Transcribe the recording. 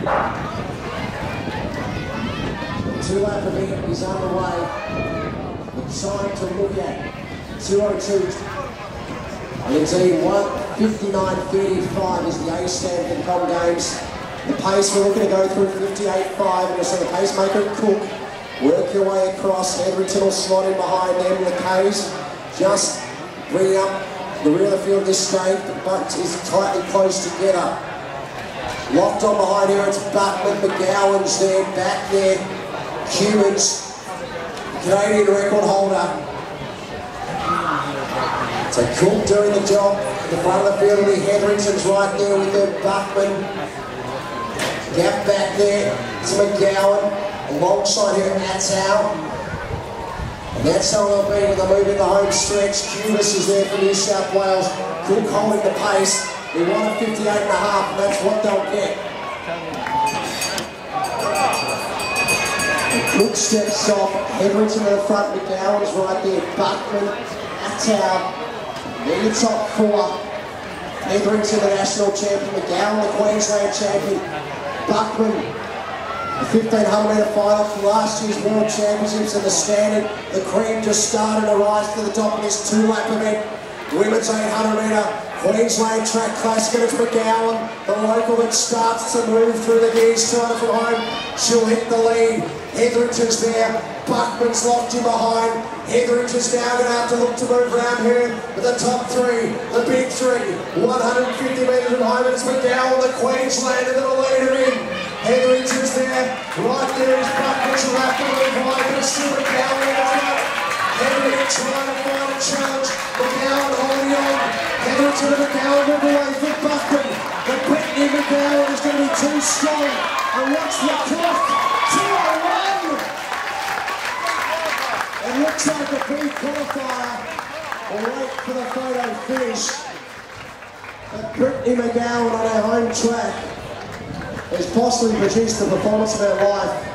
Two-lap event is underway. Exciting to look at. 2:02. And indeed, 1:59.35 is the A stand for the Com Games. The pace we're looking to go through 58.5, and you'll see the pacemaker Cook work your way across. Hetherington will slot in behind them. The K's just bringing up the rear of the field this stage, but is tightly close together. Locked on behind here, it's Buckman, McGowan's there, back there. Humans, Canadian record holder. So Cook doing the job. The front of the field will be Hetherington's right there with their Buckman. Gap back there to McGowan. Alongside here, Atow. And that's how they'll be when they move in the home stretch. Cubis is there for New South Wales. Cook holding the pace. They want a 58.5, and that's what they'll get. Cook steps off. Hetherington in the front. McGowan's right there. Buckman, Atow. Then the top four. Hetherington, the national champion. McGowan, the Queensland champion. Buckman, the 1500 metre final from last year's World Championships, and the standard. The cream just started to rise to the top of this two-lap event. Women's 800 metre Queensland Track Classic, and it's McGowan, the local, that starts to move through the gears, trying from home. She'll hit the lead. Hetherington's there. Buckman's locked in behind. Hetherington's now going to have to look to move around here with the top three, the big three. 150 metres from home, and it's McGowan, the Queenslander, that'll lead her in. Hetherington's there. Right there is Buckman. She'll have to move high, but it's still McGowan in the front. Hetherington trying to find a challenge. McGowan holding on. Hetherington and McGowan move away for Buckman. But Brittany McGowan is going to be too strong. And watch the clock. 2:01. It looks like the big qualifier will wait for the photo finish. But Brittany McGowan on our home track has possibly produced the performance of her life.